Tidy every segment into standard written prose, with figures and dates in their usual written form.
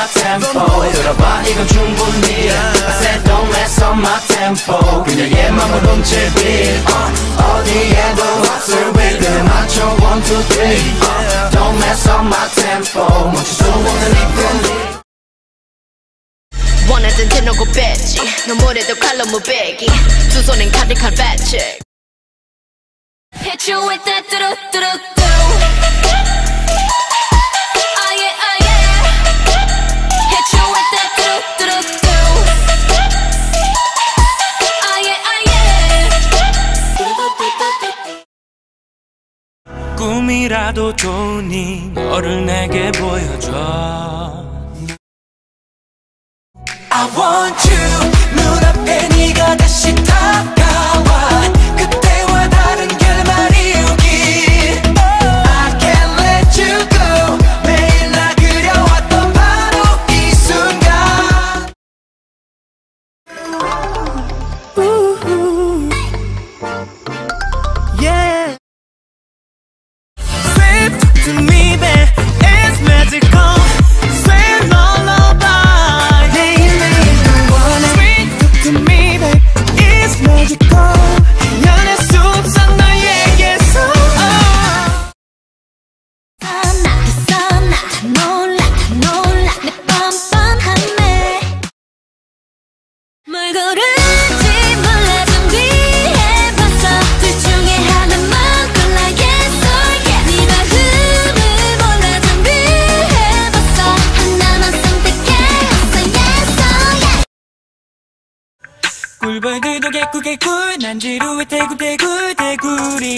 my tempo. 들어봐 이건 충분히 I said don't mess up my tempo. 그녀의 맘을 훔칠 beat 어디에도 없을 beat 그에 맞춰 1, 2, 3 don't mess up my tempo. 멈출 수 없는 이 분위기 원하던 대놓고 뺐지 눈물에도 칼로 무배기 두 손엔 가득한 배치 Hit you with that 뚜루뚜루뚜 Oh yeah oh yeah Hit you with that 뚜루뚜루뚜 Oh yeah oh yeah 꿈이라도 좋으니 너를 내게 보여줘 I want you 눈앞에 네가 다시 다가와 그때와 다른 결말이 오길 I can't let you go 매일 나 그려왔던 바로 이 순간 Yeah Say talk to me babe It's magical Say no lullaby 연애 숲속 너에게서 나 놀라 내 뻔뻔함에 뭘 고를지 몰라 준비해봤어 둘 중에 하나만 골라야겠어 네 마음을 몰라 준비해봤어 하나만 선택해봤어 yes oh yeah 꿀벌들도 개꿀개꿀 난 지루해 대굴대굴대굴이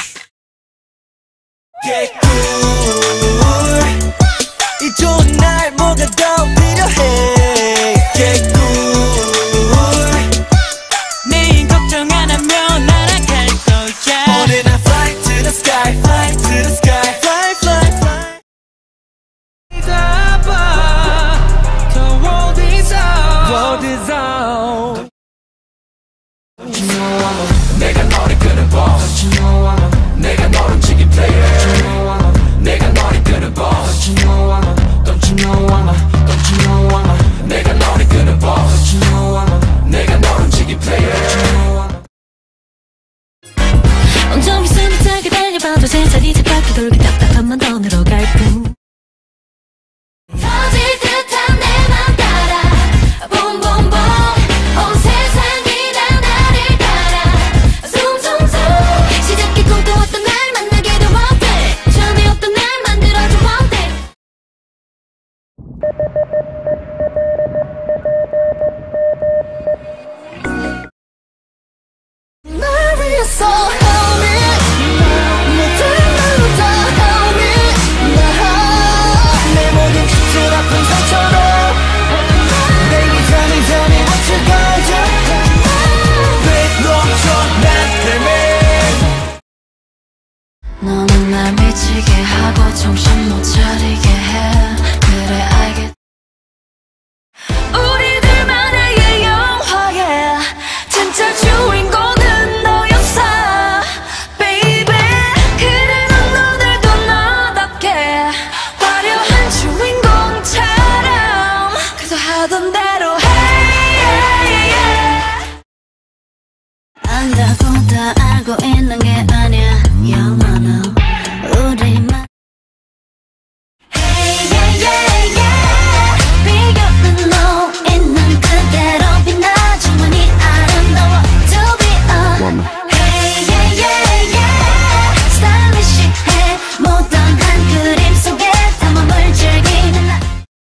개꿀 이 좋은 날 뭐가 더 필요해 개꿀 내일 걱정 안 하면 날아갈 거야 오늘 나 fly to the sky fly to the sky fly fly fly 잡아 The world is out world is out Don't you know I'm a 내가 너를 끄는 boss Don't you know I'm a 내가 너를 움직인 player Don't you know I'm a 내가 너를 끄는 boss Don't you know I'm a Don't you know I'm a Don't you know I'm a 내가 너를 끄는 boss Don't you know I'm a 내가 너를 움직인 player Don't you know I'm a 온종일 숨이 차게 달려봐도 세상이 착각해 돌게 답답한 만 돈으로 갈 뿐 터질 듯한 내 맘 따라 봄봄봄 온 세상이 다 나를 따라 숭숭숭 시작해 꿈꿔왔던 날 만나게도 못해 전에 없던 날 만들어줘 못해 날 위해서 hold it 모든 말로 다 hold it 내 모든 짙은 아픈 상처로 Baby tell me what you gonna do 왜 놓쳐 난 때문에 너는 날 미치게 하고 정신 못 차리게 해 그래 알겠 우리들만의 영화에 진짜 주인공은 너였어 Baby 그래 넌 오늘도 너답게 화려한 주인공처럼 그저 하던 대로 해 안다고 다 알고 있는 게 아니야 영원한 우리만 Hey yeah yeah yeah 비교는 너 있는 그대로 빛나 충분히 아름다워 To be a Hey yeah yeah yeah 스타일리시해 모던한 그림 속에 담아물 즐기는 나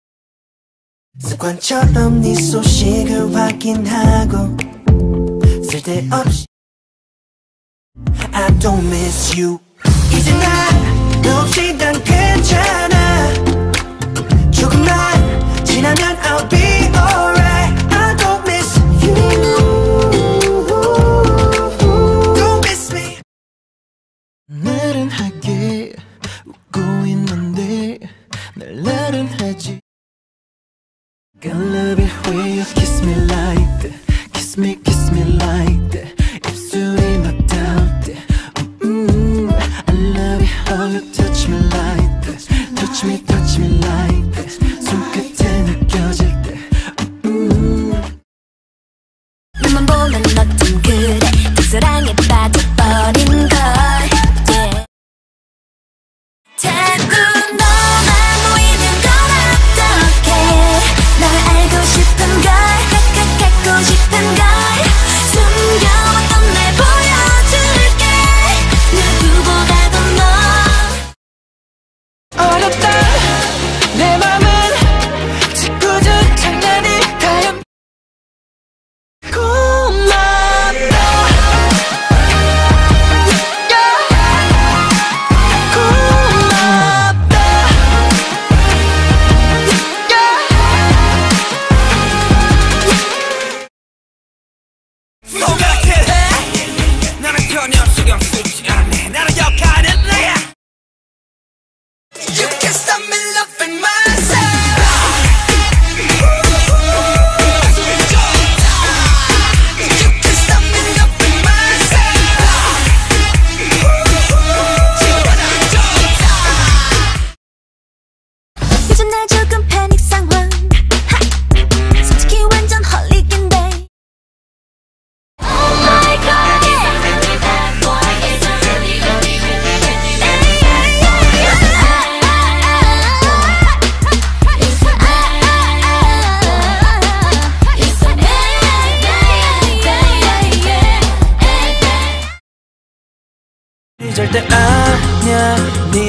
습관처럼 네 소식을 확인하고 쓸데없이 I don't miss you 이제 너 없이 난 괜찮아 조금만 지나면 I'll be alright I don't miss you Don't miss me 나른하게 웃고 있는데 날 나른하지 I love it when you kiss me like that Kiss me like that 입술이 막 닿을 때 I love it how you touch me like that Touch me like that 손끝에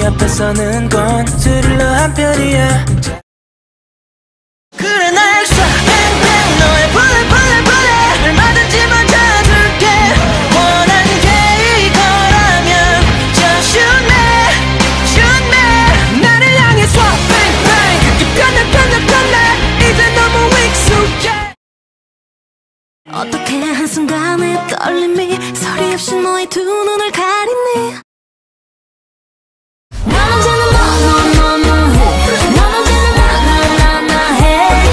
네 앞에 서는 건 스릴러 한 편이야. 그래 나 extra bang bang 너의 bullet 얼마든지 맞아줄게. 원하는 게 이거라면 just shoot me 나를 향해 swap bang bang 그렇게 편해 이제 너무 익숙해. 어떻게 한순간에 떨림이 소리 없이 너의 두 눈을 가리니. 넌 언제나 너무너무해. 넌 언제나 나나나해.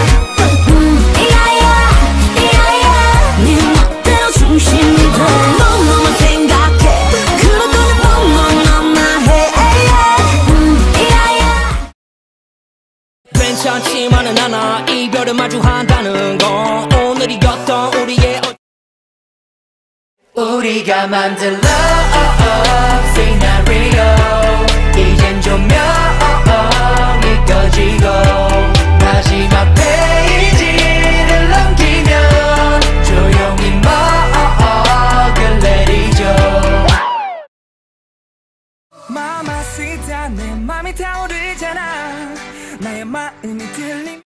이야야 네 멋대로 중심이 돼. 너만 생각해. 그럴 거면 너무너무해. 이야야 괜찮지만은 않아 이별을 마주한다는 건 오늘이 어떤 우리의 우리가 만든 love scenario 이젠 조명이 꺼지고 마지막 페이지를 넘기면 조용히 먹을 내리죠. Mamacita 내 맘이 타오르잖아. 나의 마음이 들림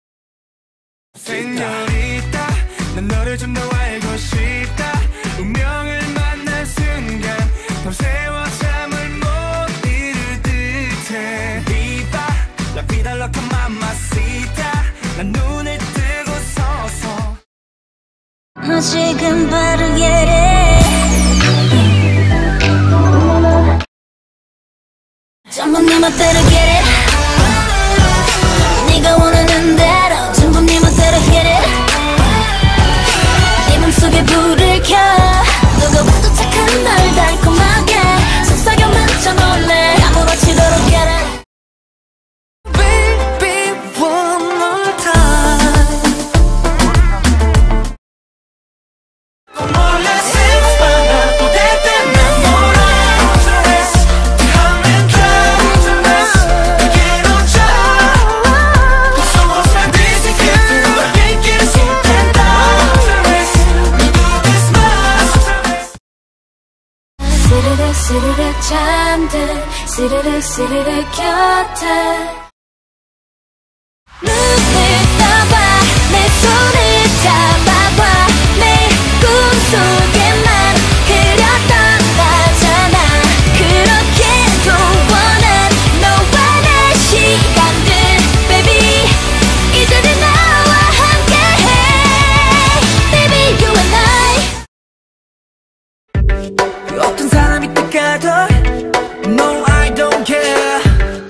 Señorita 난 너를 좀 더 알고 싶다. 운명을 만난 순간 밤새워 잠을 못 이룰 듯해. Viva la vida loca mamacita 난 눈을 뜨고 서서 너 지금 바로 get it. 전부 네 멋대로 get it. 네가 원하는 대로 전부 네 멋대로 hit it. 네 맘속에 불을 켜 누가 봐도 착한 널 달콤하게 속삭여만 쳐볼래. 아무렇지도록 get it. Baby one more time 몰라 생각보다 또 대뜸만 몰아 Come and drive to us 내게로 져 Somos my busy kid 너의 길을 숨된다 This much 스르륵 스르륵 잠든 스르륵 스르륵 곁에 눈을 떠봐 내 손을 잡아봐 내 꿈속에만 그렸던 나잖아. 그렇게도 원한 너와 내 시간들 baby 이제는 나와 함께해 baby you and I. 어떤 사람이 떠가도 No I don't care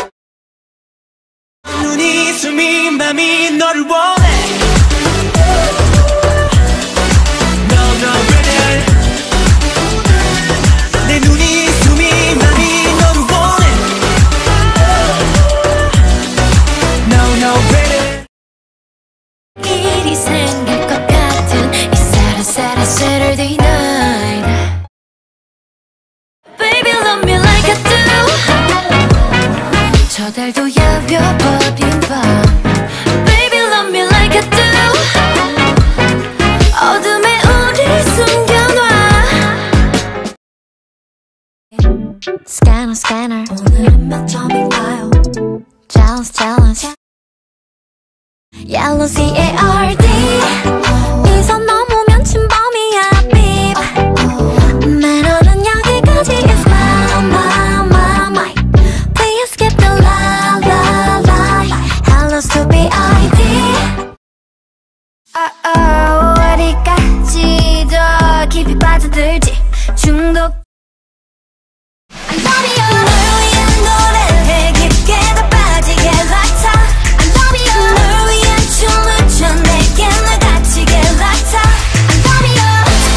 눈이 숨인 밤이 너를 원해 No no really 내 눈이 숨인 밤이 너를 원해 No no really 일이 생길 것 같은 이 사라사라 Saturday night Baby love me like I do 저달도 여겨버린 밤 Baby love me like I do 어둠에 우릴 숨겨놔 Scanner scanner 오늘은 몇 점인가요 Challenge challenge Yellow C-A-R-D 이 선 넘으면 침범이야 beep 매너는 여기까지 is my Please skip the la Hello stupid ID 어디까지 더 깊이 빠져들지 중독 I love you 널 위한 노래를 깊게 더 빠지게 like I love you 널 위한 춤을 춰 내게 널 다치게 like I love you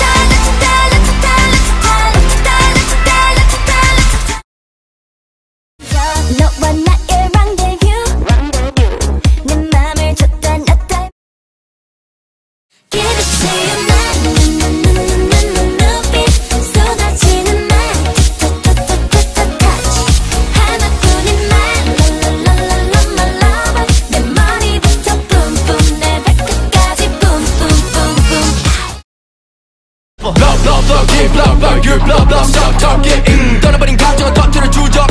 너와 나의 rendezvous 내 맘을 줬다 놨다 Give it to you man 눈빛 쏟아지는 말 touch 하나뿐인 말 my lover 내 머리부터 boom 내 발끝까지 boom Blow blow blow keep blow blow you blow blow stop talking 떠나버린 감정은 겉으로 주저